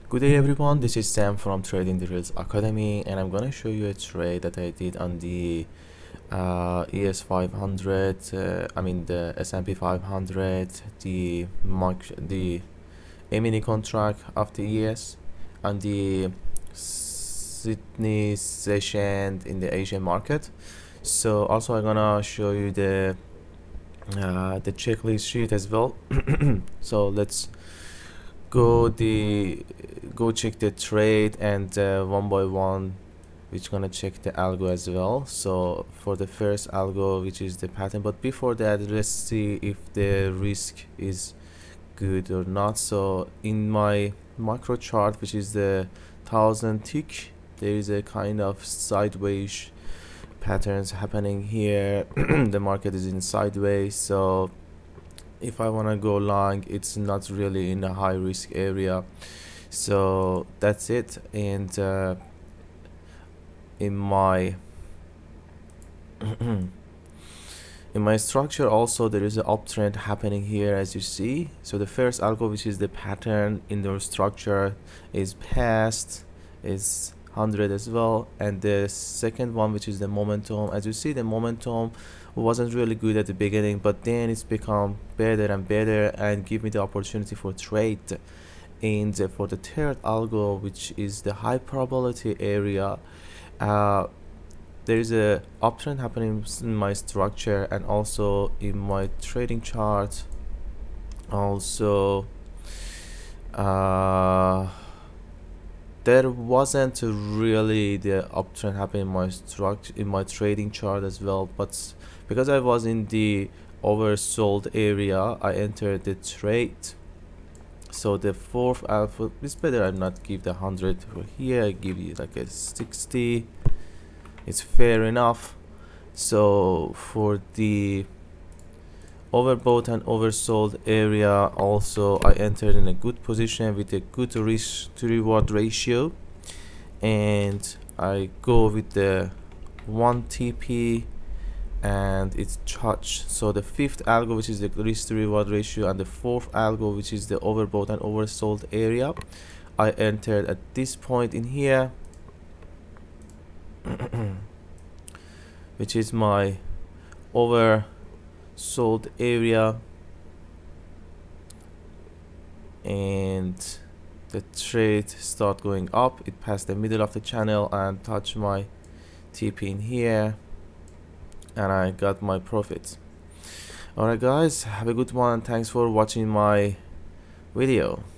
Good day everyone, this is Sam from Trading the Reels Academy, and I'm gonna show you a trade that I did on the ES500, the S&P 500, the mini contract of the ES, and the Sydney session in the Asian market. So also I'm gonna show you the checklist sheet as well. So let's go check the trade, and one by one we're gonna check the algo as well. So for the first algo, which is the pattern, but before that let's see if the risk is good or not. So in my macro chart, which is the 1000 tick, there is a kind of sideways patterns happening here. The market is in sideways, so if I want to go long, it's not really in a high risk area. So that's it. And in my in my structure also, there is an uptrend happening here, as you see. So the first algo, which is the pattern in the structure, is past, is 100 as well, and the second one, which is the momentum, as you see, the momentum wasn't really good at the beginning, but then it's become better and better and give me the opportunity for trade. And for the third algo, which is the high probability area, there is a uptrend happening in my structure and also in my trading chart. Also there wasn't really the uptrend happening in my structure, in my trading chart as well, but because I was in the oversold area, I entered the trade. So the fourth alpha is better. I'm not give the 100 for here, I give you like a 60. It's fair enough. So for the overbought and oversold area also, I entered in a good position with a good risk to reward ratio, and I go with the 1 TP and it's touched. So the fifth algo, which is the risk to reward ratio, and the fourth algo, which is the overbought and oversold area, I entered at this point in here, which is my oversold area, and the trade start going up. It passed the middle of the channel and touched my TP in here, and I got my profit. Alright guys, have a good one, and thanks for watching my video.